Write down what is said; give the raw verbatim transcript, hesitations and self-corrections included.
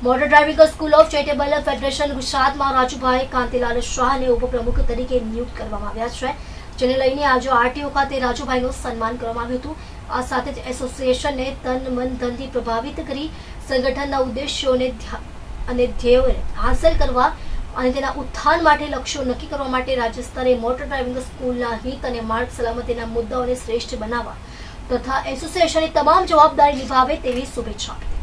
Motor driving school of charitable federation ગુજરાતમાં રાજુભાઈ કાંતિલાલ શાહને ઉપપ્રમુખ તરીકે નિયુક્ત કરવામાં આવ્યા છે, જેને લઈને આજે આરટીઓ ખાતે રાજુભાઈનું સન્માન કરવામાં આવ્યું હતું। આ સાથે જ એસોસિએશનને તન મન ધનથી પ્રભાવિત કરી સંગઠનના ઉદ્દેશ્યોને અને ધ્યેયોને હાંસલ કરવા અને તેના ઉત્થાન માટે લક્ષ્યો નક્કી કરવા માટે રાજ્ય સ્તરે મોટર ડ્રાઇવિંગ સ્કૂલના હિત અને માર્ગ સલામતીના મુદ્દાઓને શ્રેષ્ઠ બનાવવા તથા એસોસિએશનની તમામ જવાબદારી નિભાવે તેવી શુભેચ્છા આપી।